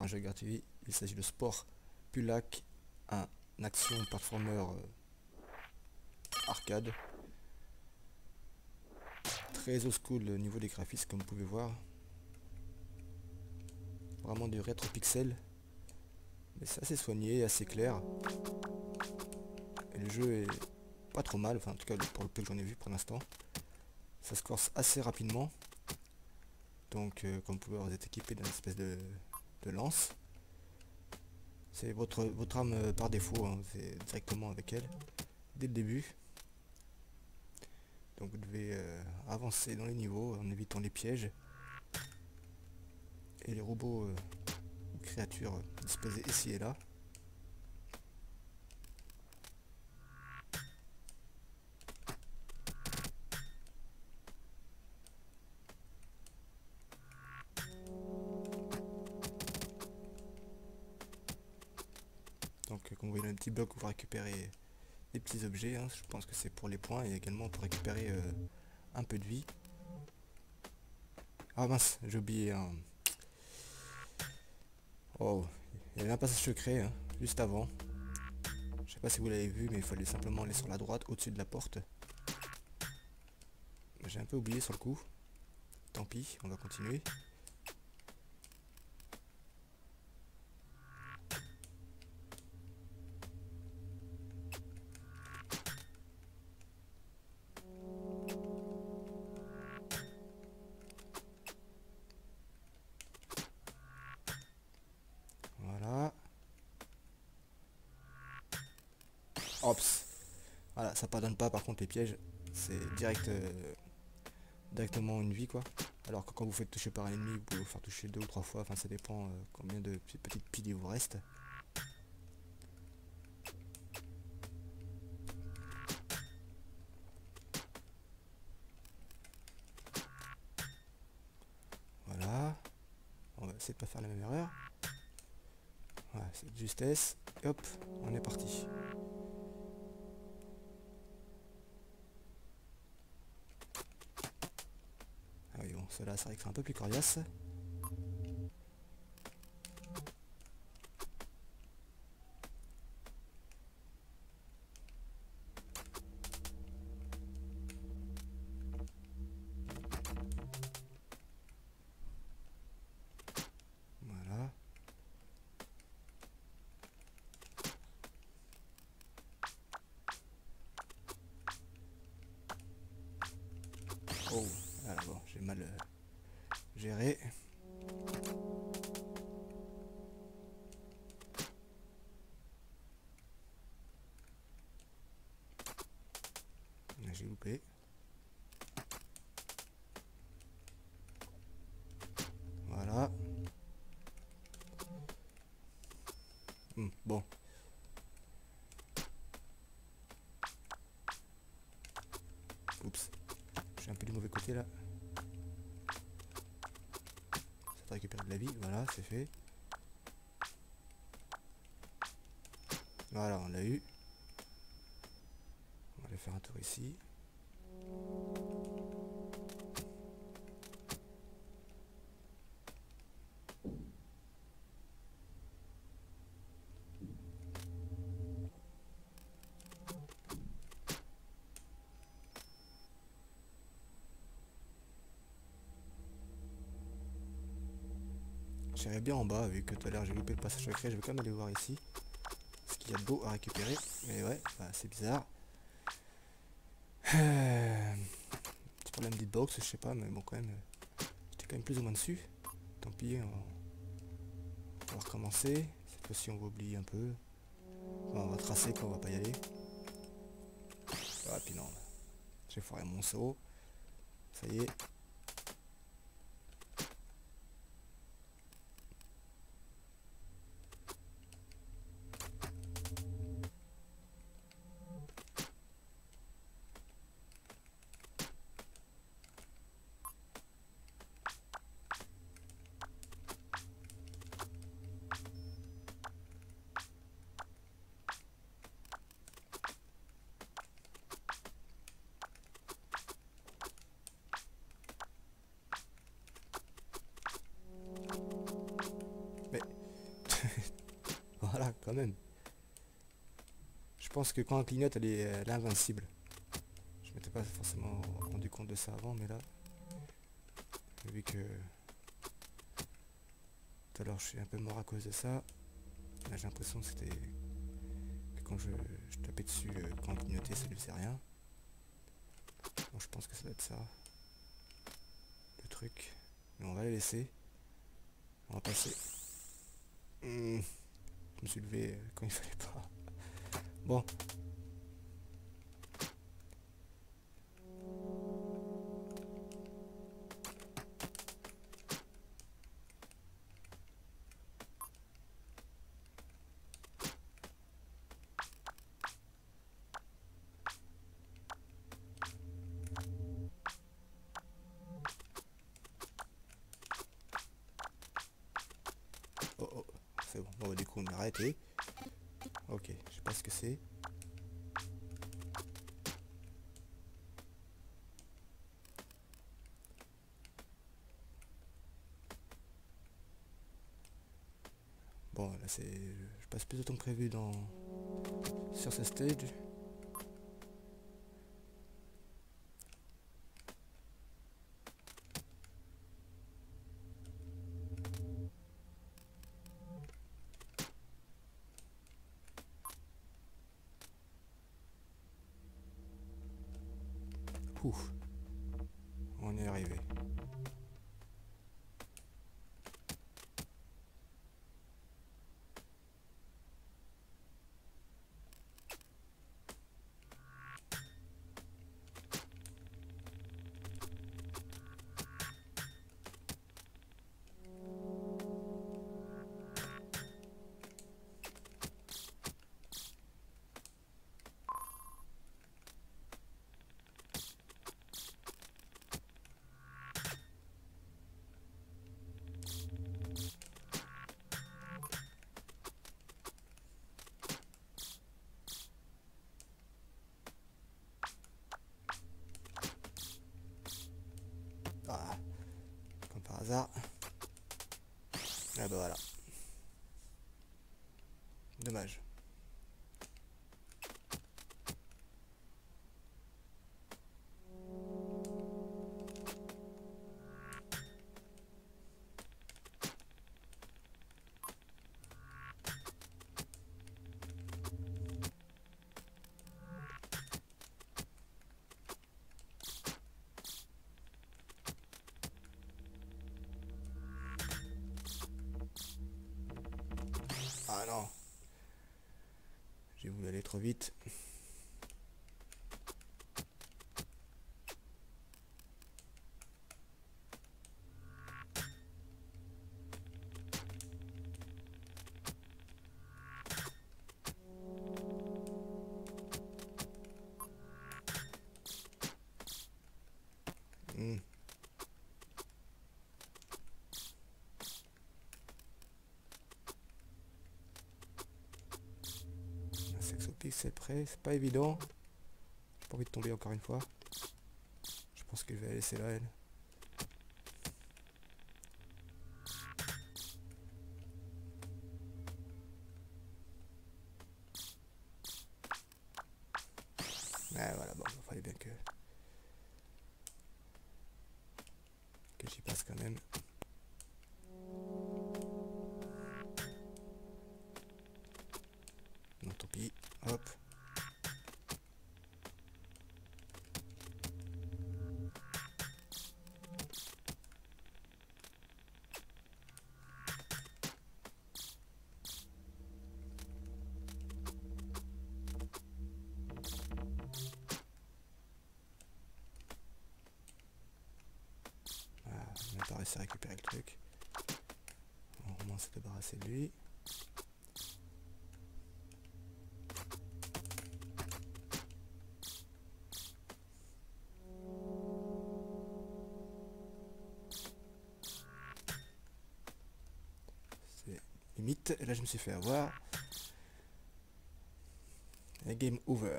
un jeu gratuit. Il s'agit de Spore Pulac, un action platformer arcade. Très old school au niveau des graphismes comme vous pouvez voir. Vraiment du rétro pixel. Mais c'est assez soigné, assez clair. Et le jeu est pas trop mal, enfin en tout cas pour le peu que j'en ai vu pour l'instant. Ça se corse assez rapidement. Donc comme vous pouvez voir, vous êtes équipé d'une espèce de lance. C'est votre arme par défaut, hein, vous êtes directement avec elle dès le début. Donc vous devez avancer dans les niveaux en évitant les pièges et les robots ou créatures disposées ici et là. Donc comme vous voyez, un petit bloc où vous récupérez des petits objets, hein. Je pense que c'est pour les points et également pour récupérer un peu de vie. Ah mince, j'ai oublié un... Oh, il y avait un passage secret hein, juste avant. Je sais pas si vous l'avez vu, mais il fallait simplement aller sur la droite au-dessus de la porte. J'ai un peu oublié sur le coup. Tant pis, on va continuer. Voilà. Ops. Voilà, ça pardonne pas par contre les pièges. C'est directement une vie quoi. Alors que quand vous faites toucher par un ennemi, vous pouvez vous faire toucher 2 ou 3 fois. Enfin ça dépend combien de petites piles il vous reste. Voilà. On va essayer de pas faire la même erreur. Voilà, c'est de justesse. Et hop, on est parti. Ah oui bon, cela c'est vrai que c'est un peu plus coriace. Voilà. Oh, voilà, bon, j'ai mal géré. J'ai loupé. Voilà. Bon. Oups. Je suis un peu du mauvais côté là. Ça te récupère de la vie. Voilà, c'est fait. Voilà, on l'a eu. On va aller faire un tour ici. J'irai bien en bas, vu que tout à l'heure j'ai loupé le passage secret, je vais quand même aller voir ici. Ce qu'il y a de beau à récupérer. Mais ouais, bah, c'est bizarre. Petit problème d'hitbox, je sais pas, mais bon quand même, j'étais quand même plus ou moins dessus. Tant pis, on va recommencer. Cette fois-ci on va oublier un peu. Enfin, on va tracer quoi, on va pas y aller. Ah puis non, j'ai foiré mon saut. Ça y est. quand même. Je pense que quand elle clignote, elle est invincible. Je m'étais pas forcément rendu compte de ça avant, mais là, vu que tout à l'heure je suis un peu mort à cause de ça, là j'ai l'impression que c'était que quand je tapais dessus, quand elle clignotait, ça lui faisait rien. Donc je pense que ça doit être ça, le truc. Mais on va les laisser. On va passer. Je me suis levé quand il fallait pas. Bon. Oh oh, c'est bon. Bon, du coup on a arrêté. Ok, je sais pas ce que c'est. Bon, là c'est... Je passe plus de temps que prévu sur ce stage. Ouf. On est arrivé. Ah, comme par hasard. Ah bah voilà. Dommage. Ah non. J'ai voulu aller trop vite. Hmm. Un sexopix c'est prêt, c'est pas évident. J'ai pas envie de tomber encore une fois. Je pense que je vais la laisser là elle. Ouais voilà, bon, il fallait bien que j'y passe quand même. Non tant pis, hop. Voilà, on n'a pas réussi à récupérer le truc. On commence à se débarrasser de lui. C'est limite, là je me suis fait avoir. Et game over.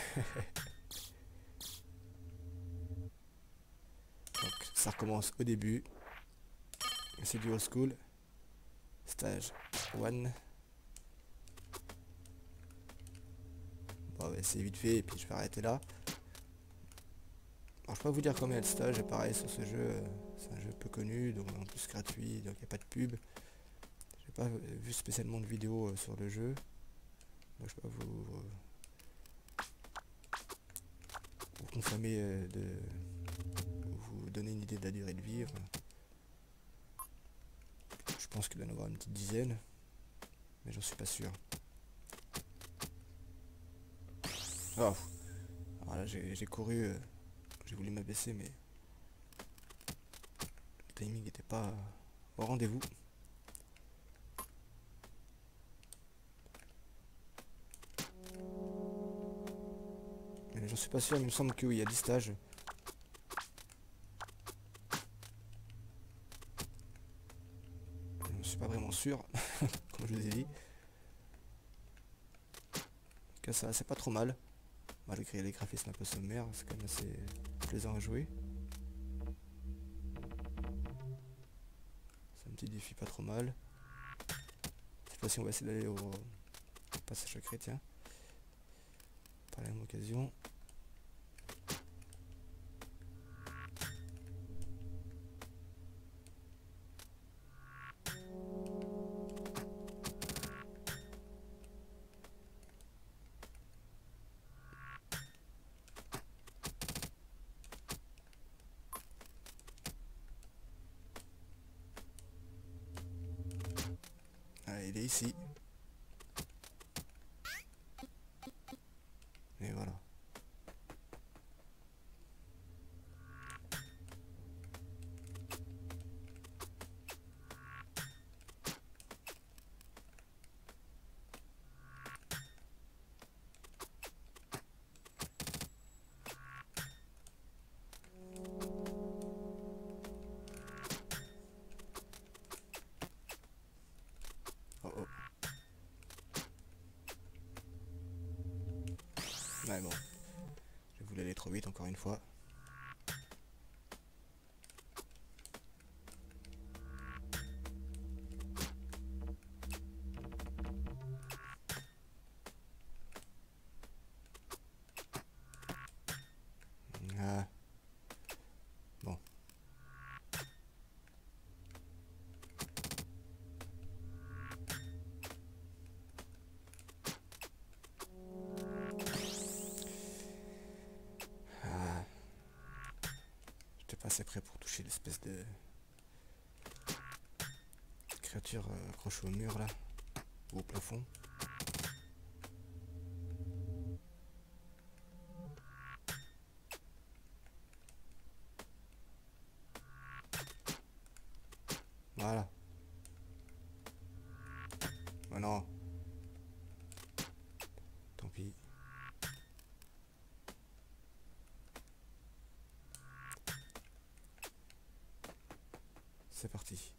Donc ça recommence au début. C'est du old school. Stage 1. on va essayer vite fait et puis je vais arrêter là. Alors je peux pas vous dire combien il y a de stages, et pareil sur ce jeu, c'est un jeu peu connu, donc en plus gratuit, donc il n'y a pas de pub. J'ai pas vu spécialement de vidéos sur le jeu, donc je peux pas vous confirmer vous donner une idée de la durée de vie. Enfin, je pense qu'il doit y en avoir une petite dizaine, mais j'en suis pas sûr. Oh. Alors là j'ai couru, j'ai voulu m'abaisser, mais le timing n'était pas au rendez-vous. Mais j'en suis pas sûr, il me semble qu'il y a 10 stages. Je suis pas vraiment sûr, comme je vous ai dit. En tout cas, ça c'est pas trop mal. Malgré les graphismes un peu sommaires, c'est quand même assez plaisant à jouer. C'est un petit défi pas trop mal. Cette fois-ci, on va essayer d'aller au passage secret, tiens. Par la même occasion. Ah, il est ici. Et voilà. Oh oh. Ouais bon. Je voulais aller trop vite encore une fois. Ah. Bon. Ah. J'étais pas assez prêt pour toucher l'espèce de créature accrochée au mur là, ou au plafond. Voilà. Oh non. Tant pis. C'est parti.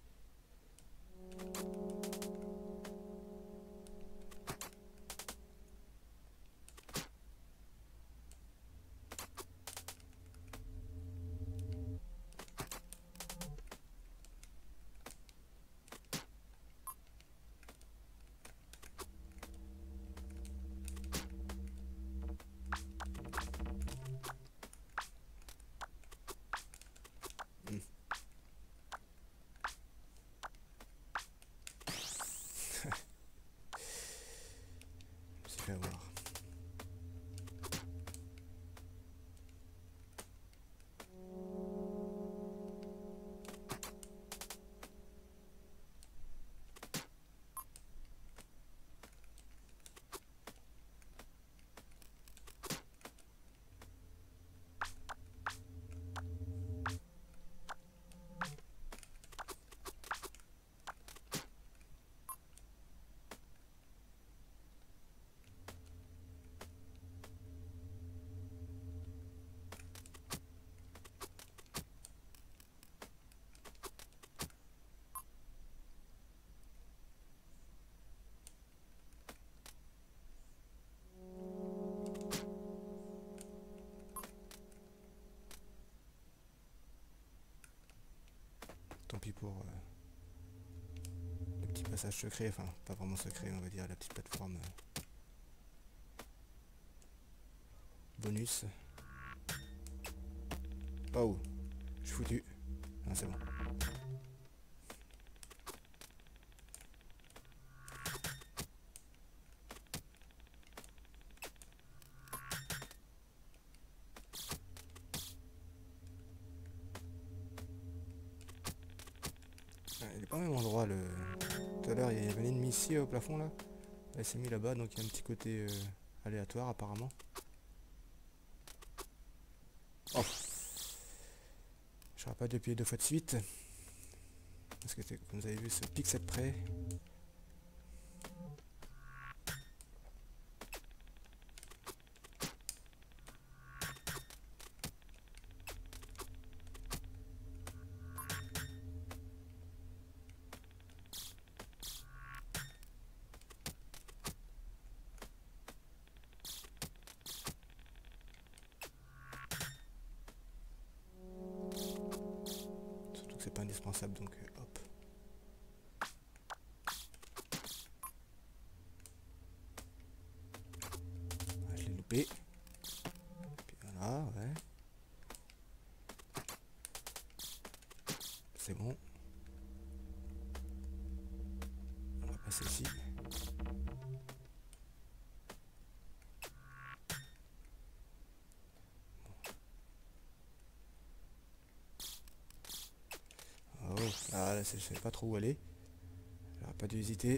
Je me suis fait avoir. Tant pis pour le petit passage secret, enfin pas vraiment secret on va dire, la petite plateforme. bonus. Oh, je suis foutu. Ah, c'est bon. Il est pas au même endroit le... Tout à l'heure il y avait un ennemi ici au plafond là. Là il s'est mis là-bas, donc il y a un petit côté aléatoire apparemment. Oh, j'aurais pas dû appuyer 2 fois de suite. Parce que comme vous avez vu, ce pixel près. Surtout que c'est pas indispensable, donc hop. Ah, je l'ai loupé. Puis voilà, ouais. C'est bon. On va passer ici. Oh, ah là, je savais pas trop où aller. J'aurais pas dû hésiter.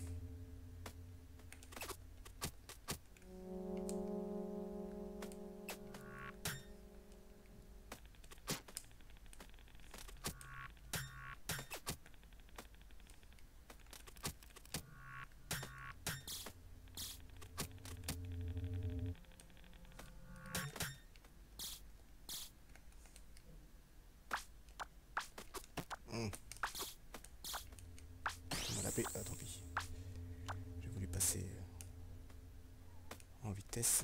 Ah, tant pis. J'ai voulu passer en vitesse.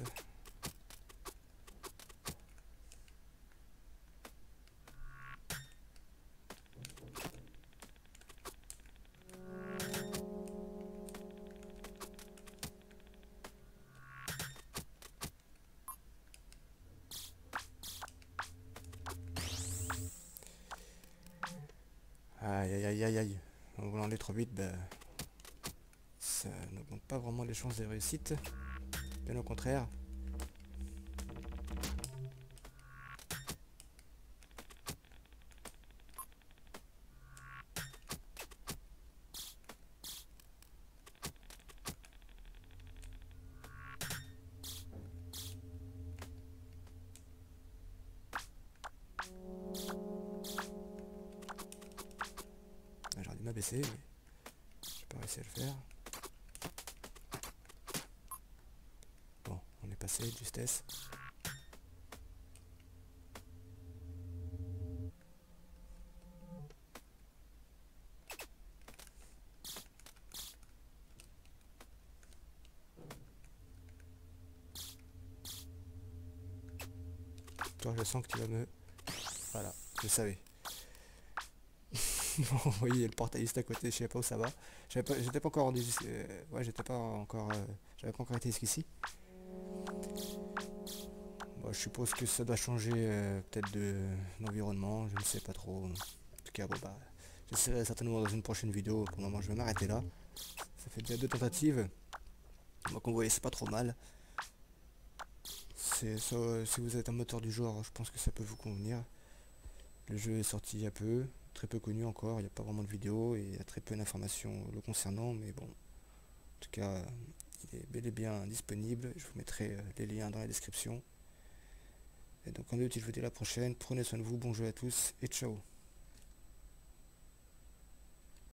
Aïe aïe aïe aïe aïe. En voulant aller trop vite, bah, ça n'augmente pas vraiment les chances de réussite. Bien au contraire. J'aurais dû m'abaisser, mais j'ai pas réussi à le faire. Bon, on est passé de justesse. Toi, je sens que tu vas me... Voilà, je savais. Bon, vous voyez, le portail juste à côté, je sais pas où ça va. J'étais pas encore rendu... ouais, j'étais pas encore... j'avais pas encore été jusqu'ici. Bon, je suppose que ça doit changer peut-être d'environnement, je ne sais pas trop. En tout cas, bon bah... J'essaierai certainement dans une prochaine vidéo. Pour le moment, je vais m'arrêter là. Ça fait déjà 2 tentatives. Donc, vous voyez, c'est pas trop mal. Si vous êtes un moteur du genre, je pense que ça peut vous convenir. Le jeu est sorti il y a peu, très peu connu encore, il n'y a pas vraiment de vidéo et il y a très peu d'informations le concernant, mais bon, en tout cas, il est bel et bien disponible. Je vous mettrai les liens dans la description. Et donc, comme d'habitude, je vous dis à la prochaine. Prenez soin de vous, bon jeu à tous et ciao.